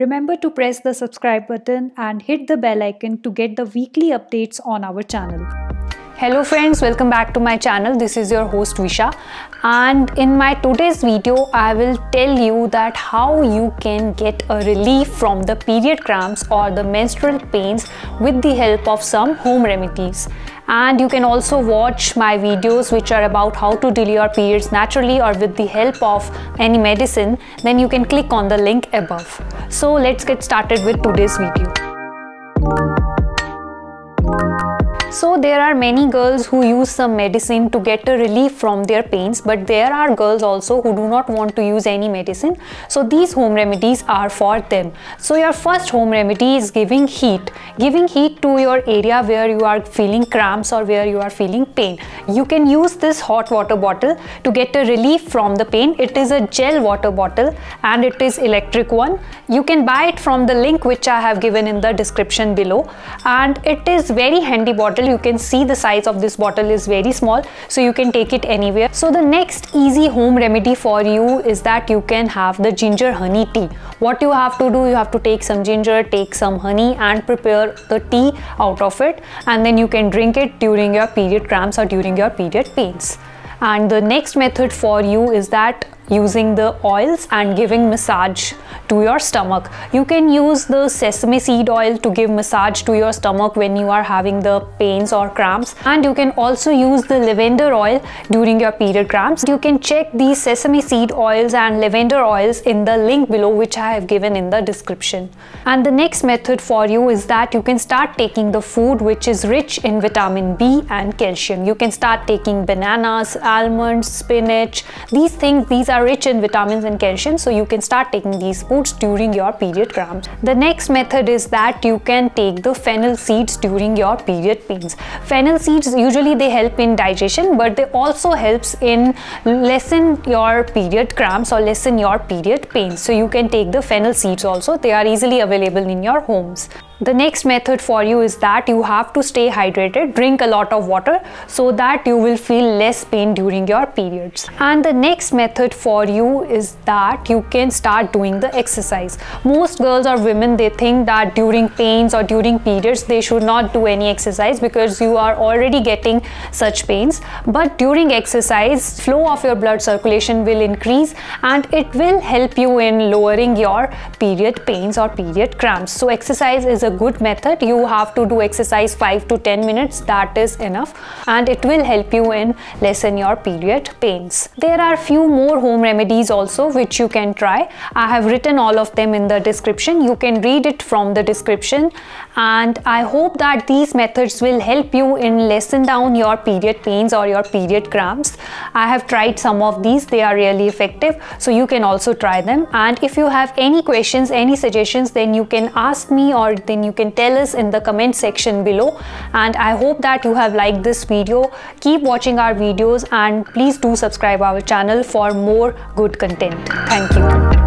Remember to press the subscribe button and hit the bell icon to get the weekly updates on our channel. Hello friends, welcome back to my channel. This is your host Visha, and in my today's video I will tell you that how you can get a relief from the period cramps or the menstrual pains with the help of some home remedies. And you can also watch my videos which are about how to delay your periods naturally or with the help of any medicine. Then you can click on the link above. So let's get started with today's video. So there are many girls who use some medicine to get a relief from their pains, but there are girls also who do not want to use any medicine. So these home remedies are for them. So your first home remedy is giving heat. Giving heat to your area where you are feeling cramps or where you are feeling pain. You can use this hot water bottle to get a relief from the pain. It is a gel water bottle and it is electric one. You can buy it from the link which I have given in the description below, and it is very handy bottle. You can see the size of this bottle is very small, so you can take it anywhere. So the next easy home remedy for you is that you can have the ginger honey tea. What you have to do, you have to take some ginger, take some honey and prepare the tea out of it, and then you can drink it during your period cramps or during your period pains. And the next method for you is that using the oils and giving massage to your stomach. You can use the sesame seed oil to give massage to your stomach when you are having the pains or cramps, and you can also use the lavender oil during your period cramps. You can check these sesame seed oils and lavender oils in the link below which I have given in the description. And the next method for you is that you can start taking the food which is rich in vitamin B and calcium. You can start taking bananas, almonds, spinach. These are rich in vitamins and calcium, so you can start taking these foods during your period cramps. The next method is that you can take the fennel seeds during your period pains. Fennel seeds usually they help in digestion, but they also helps in lessen your period cramps or lessen your period pains. So you can take the fennel seeds also. They are easily available in your homes. The next method for you is that you have to stay hydrated, drink a lot of water so that you will feel less pain during your periods. And the next method for you is that you can start doing the exercise. Most girls or women, they think that during pains or during periods they should not do any exercise because you are already getting such pains. But during exercise, flow of your blood circulation will increase and it will help you in lowering your period pains or period cramps. So exercise is a good method. You have to do exercise 5 to 10 minutes, that is enough, and it will help you in lessen your period pains. There are few more home remedies also which you can try. I have written all of them in the description. You can read it from the description, and I hope that these methods will help you in lessen down your period pains or your period cramps. I have tried some of these. They are really effective, so you can also try them. And if you have any questions, any suggestions, then you can ask me, or then you can tell us in the comment section below. And I hope that you have liked this video. Keep watching our videos and please do subscribe our channel for more good content. Thank you.